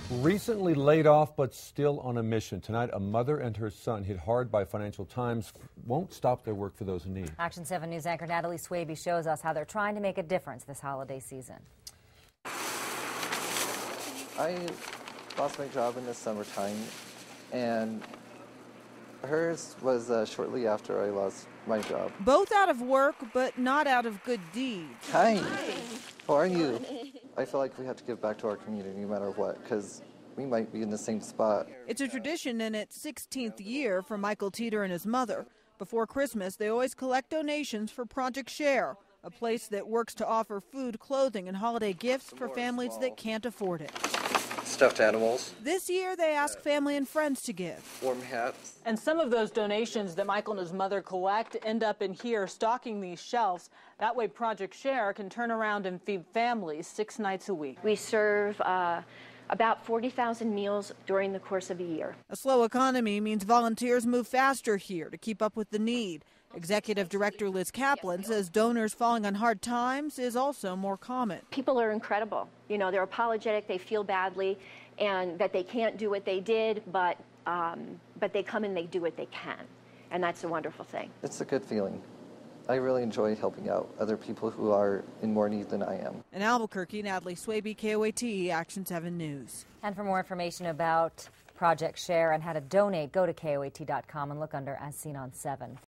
Recently laid off but still on a mission. Tonight, a mother and her son hit hard by financial times won't stop their work for those in need. Action 7 News anchor Natalie Swaby shows us how they're trying to make a difference this holiday season. I lost my job in the summertime, and hers was shortly after I lost my job. Both out of work, but not out of good deeds. Hi. How are you? I feel like we have to give back to our community no matter what, because we might be in the same spot. It's a tradition in its 16th year for Michael Teeter and his mother. Before Christmas, they always collect donations for Project Share, a place that works to offer food, clothing, and holiday gifts for families that can't afford it. Stuffed animals. This year, they ask family and friends to give. Warm hats. And some of those donations that Michael and his mother collect end up in here stocking these shelves. That way Project Share can turn around and feed families 6 nights a week. We serve about 40,000 meals during the course of a year. A slow economy means volunteers move faster here to keep up with the need. Executive Director Liz Kaplan says donors falling on hard times is also more common. People are incredible. You know, they're apologetic, they feel badly, and that they can't do what they did, but they come and they do what they can. And that's a wonderful thing. It's a good feeling. I really enjoy helping out other people who are in more need than I am. In Albuquerque, Natalie Swaby, KOAT, Action 7 News. And for more information about Project Share and how to donate, go to KOAT.com and look under As Seen on 7.